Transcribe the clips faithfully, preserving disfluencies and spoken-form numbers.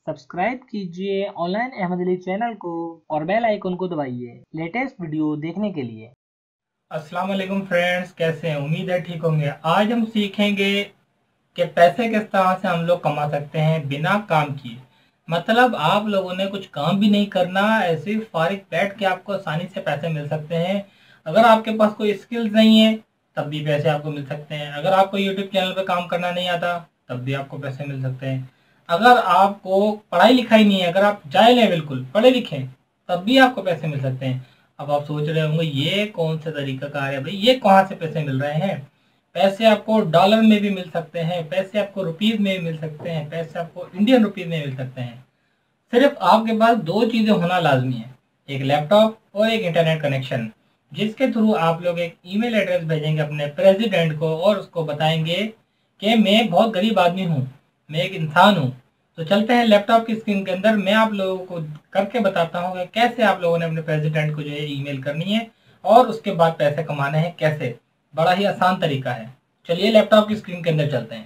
Subscribe कीजिए online Ahmad Ali channel को और बेल आइकन को दबाइए लेटेस्ट वीडियो देखने के लिए। अस्सलाम वालेकुम फ्रेंड्स, कैसे हैं? उम्मीद है ठीक होंगे। आज हम सीखेंगे कि पैसे किस तरह से हम लोग कमा सकते हैं बिना काम किए। मतलब आप लोगों ने कुछ काम भी नहीं करना, ऐसे ही फारिग बैठ के आपको आसानी से पैसे मिल सकते हैं। अगर आपके पास कोई स्किल्स नहीं है तब भी पैसे आपको मिल सकते हैं। अगर आपको यूट्यूब चैनल पर काम करना नहीं आता तब भी आपको पैसे मिल सकते हैं। अगर आपको पढ़ाई लिखाई नहीं है, अगर आप जाहिल हैं, बिल्कुल पढ़े लिखे, तब भी आपको पैसे मिल सकते हैं। अब आप सोच रहे होंगे ये कौन सा तरीका कार है भाई, ये कहाँ से पैसे मिल रहे हैं? पैसे आपको डॉलर में भी मिल सकते हैं, पैसे आपको रुपीज में भी मिल सकते हैं, पैसे आपको इंडियन रुपीज में मिल सकते हैं। सिर्फ आपके पास दो चीजें होना लाजमी है, एक लैपटॉप और एक इंटरनेट कनेक्शन, जिसके थ्रू आप लोग एक ईमेल एड्रेस भेजेंगे अपने प्रेसिडेंट को और उसको बताएंगे कि मैं बहुत गरीब आदमी हूँ, मैं एक इंसान हूँ। तो चलते हैं लैपटॉप की स्क्रीन के अंदर, मैं आप लोगों को करके बताता हूँ कि कैसे आप लोगों ने अपने प्रेसिडेंट को जो है ईमेल करनी है और उसके बाद पैसे कमाने हैं कैसे। बड़ा ही आसान तरीका है। चलिए लैपटॉप की स्क्रीन के अंदर चलते हैं।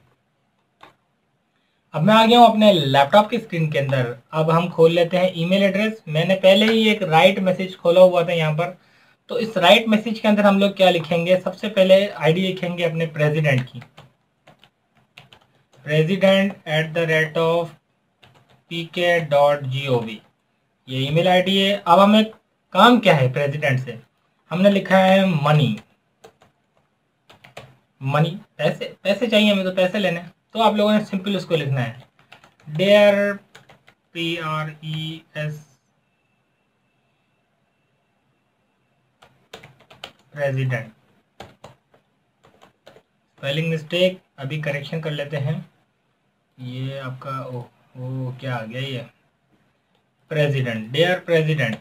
अब मैं आ गया हूँ अपने लैपटॉप की स्क्रीन के अंदर। अब हम खोल लेते हैं ईमेल एड्रेस। मैंने पहले ही एक राइट मैसेज खोला हुआ था यहाँ पर। तो इस राइट मैसेज के अंदर हम लोग क्या लिखेंगे? सबसे पहले आईडी लिखेंगे अपने प्रेसिडेंट की, president at the rate of P K dot G O V, ये ईमेल आईडी है। अब हमें काम क्या है प्रेसिडेंट से? हमने लिखा है मनी, मनी पैसे, पैसे चाहिए हमें, तो पैसे लेने। तो आप लोगों ने सिंपल उसको लिखना है dear P R E S president. Spelling mistake, अभी करेक्शन कर लेते हैं। ये आपका ओ ओ क्या आ गया? ये प्रेसिडेंट, डेयर प्रेसिडेंट।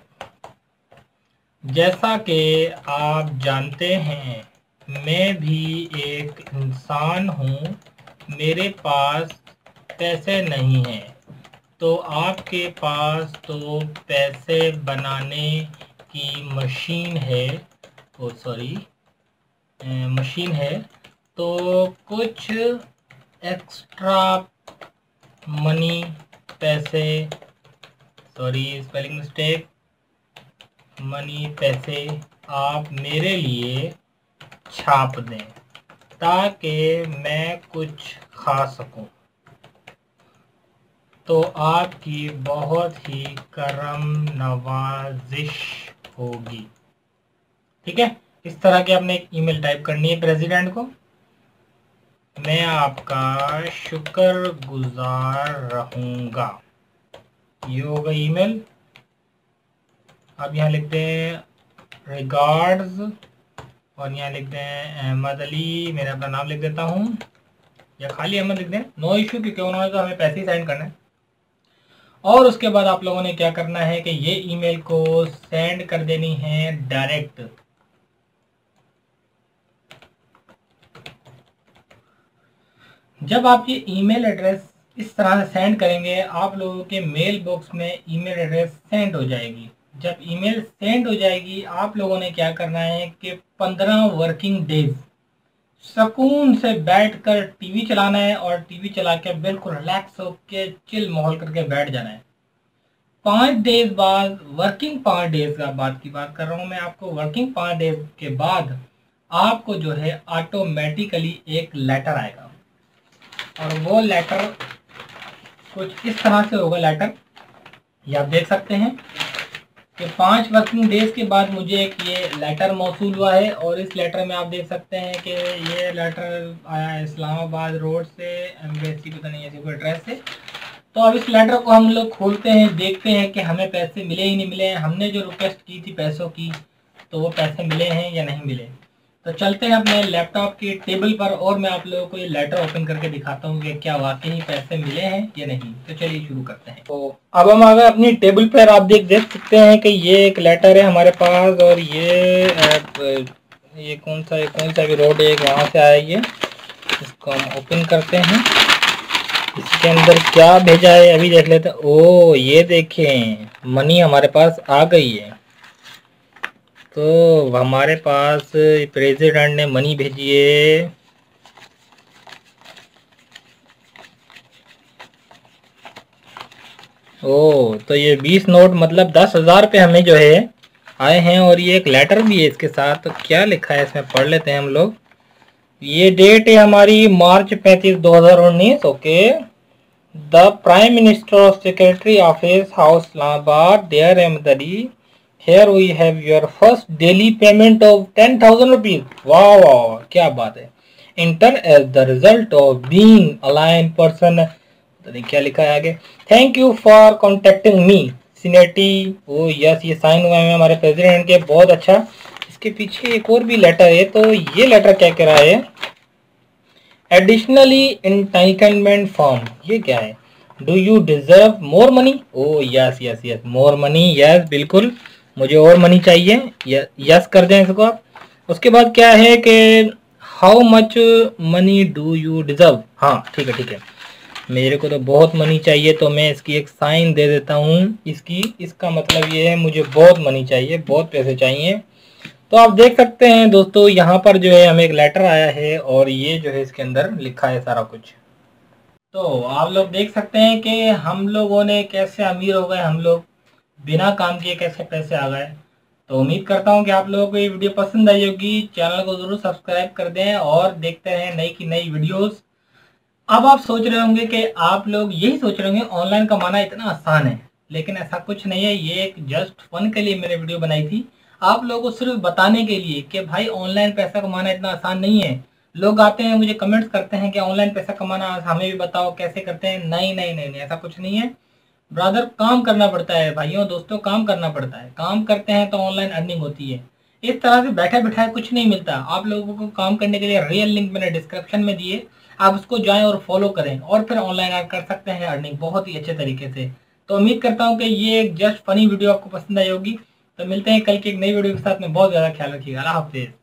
जैसा कि आप जानते हैं मैं भी एक इंसान हूँ, मेरे पास पैसे नहीं हैं, तो आपके पास तो पैसे बनाने की मशीन है, ओ सॉरी मशीन है, तो कुछ एक्स्ट्रा मनी, पैसे, सॉरी स्पेलिंग मिस्टेक, मनी पैसे आप मेरे लिए छाप दें ताकि मैं कुछ खा सकूं, तो आपकी बहुत ही करम नवाजिश होगी। ठीक है, इस तरह की आपने एक ईमेल टाइप करनी है प्रेसिडेंट को। मैं आपका शुक्रगुजार रहूँगा, ये होगा ईमेल। अब यहाँ लिखते हैं रिगार्ड्स और यहाँ लिखते हैं अहमद अली, मैंने अपना नाम लिख देता हूँ, या खाली अहमद लिख दें, नो इश्यू, क्योंकि उन्होंने तो हमें पैसे ही सेंड करना है। और उसके बाद आप लोगों ने क्या करना है कि ये ईमेल को सेंड कर देनी है डायरेक्ट। जब आप ये ईमेल एड्रेस इस तरह से सेंड करेंगे, आप लोगों के मेल बॉक्स में ईमेल एड्रेस सेंड हो जाएगी। जब ईमेल सेंड हो जाएगी, आप लोगों ने क्या करना है कि पंद्रह वर्किंग डेज सुकून से बैठकर टीवी चलाना है और टीवी चला के बिल्कुल रिलैक्स होके चिल माहौल करके बैठ जाना है। पाँच डेज बाद, वर्किंग पाँच डेज का बाद की बात कर रहा हूँ मैं आपको, वर्किंग पाँच डेज के बाद आपको जो है ऑटोमेटिकली एक लेटर आएगा और वो लेटर कुछ इस तरह से होगा। लेटर ये आप देख सकते हैं कि पांच वर्किंग डेज के बाद मुझे एक ये लेटर मौसूल हुआ है और इस लेटर में आप देख सकते हैं कि ये लेटर आया है इस्लामाबाद रोड से, एम्बेसी पता नहीं ऐसी कोई एड्रेस से। तो अब इस लेटर को हम लोग खोलते हैं, देखते हैं कि हमें पैसे मिले ही नहीं मिले हैं। हमने जो रिक्वेस्ट की थी पैसों की, तो वो पैसे मिले हैं या नहीं मिले। तो चलते हैं अपने लैपटॉप की टेबल पर और मैं आप लोगों को ये लेटर ओपन करके दिखाता हूँ कि क्या वाकई पैसे मिले हैं या नहीं। तो चलिए शुरू करते हैं। तो अब हम आ गए अपनी टेबल पर। आप देख देख सकते हैं कि ये एक लेटर है हमारे पास और ये ये कौन सा कौन सा भी रोड है, वहाँ से आया ये। इसको हम ओपन करते हैं, इसके अंदर क्या भेजा है अभी देख लेते हैं। ओ ये देखें, मनी हमारे पास आ गई है। तो हमारे पास प्रेसिडेंट ने मनी भेजी है। ओ, तो ये बीस नोट मतलब दस हजार पे हमें जो है आए हैं, और ये एक लेटर भी है इसके साथ। तो क्या लिखा है इसमें, पढ़ लेते हैं हम लोग। ये डेट है हमारी मार्च पैंतीस दो हजार उन्नीस। Okay, the prime minister of secretary office house Islamabad, dear Ahmadali, here we have your first daily payment of ten thousand rupees. वाह वाह, क्या बात है। Intern as the result of being aligned person, क्या लिखा है आगे, thank you for contacting me सीनेटी। ओ यस, ये साइन हुआ है हमारे प्रेसिडेंट के, बहुत अच्छा। इसके पीछे एक और भी लेटर है, तो ये लेटर क्या कह रहा है, एडिशनली इंटाइटलमेंट फॉर्म, ये क्या है, do you deserve more money. Oh yes yes yes, more money, yes बिल्कुल, मुझे और मनी चाहिए, यस कर दें इसको आप। उसके बाद क्या है कि how much money do you deserve, हाँ ठीक है ठीक है, मेरे को तो बहुत मनी चाहिए, तो मैं इसकी एक साइन दे देता हूँ इसकी, इसका मतलब ये है मुझे बहुत मनी चाहिए, बहुत पैसे चाहिए। तो आप देख सकते हैं दोस्तों, यहाँ पर जो है हमें एक लेटर आया है, और ये जो है इसके अंदर लिखा है सारा कुछ। तो आप लोग देख सकते हैं कि हम लोगों ने कैसे अमीर हो गए, हम लोग बिना काम किए कैसे पैसे आ गए। तो उम्मीद करता हूँ कि आप लोगों को ये वीडियो पसंद आई होगी। चैनल को जरूर सब्सक्राइब कर दें और देखते रहें नई की नई वीडियोस। अब आप सोच रहे होंगे कि आप लोग यही सोच रहे होंगे ऑनलाइन कमाना इतना आसान है, लेकिन ऐसा कुछ नहीं है। ये एक जस्ट फन के लिए मैंने वीडियो बनाई थी, आप लोगों को सिर्फ बताने के लिए कि भाई ऑनलाइन पैसा कमाना इतना आसान नहीं है। लोग आते हैं मुझे कमेंट्स करते हैं कि ऑनलाइन पैसा कमाना हमें भी बताओ कैसे करते हैं। नहीं नहीं नहीं नहीं, ऐसा कुछ नहीं है ब्रदर, काम करना पड़ता है भाइयों दोस्तों, काम करना पड़ता है। काम करते हैं तो ऑनलाइन अर्निंग होती है। इस तरह से बैठा बैठाए कुछ नहीं मिलता। आप लोगों को काम करने के लिए रियल लिंक मैंने डिस्क्रिप्शन में दिए, आप उसको जाएं और फॉलो करें, और फिर ऑनलाइन अर्न कर सकते हैं अर्निंग बहुत ही अच्छे तरीके से। तो उम्मीद करता हूँ कि ये एक जस्ट फनी वीडियो आपको पसंद आई होगी। तो मिलते हैं कल की एक नई वीडियो के साथ में। बहुत ज़्यादा ख्याल रखिएगा। अल्लाह हाफिज़।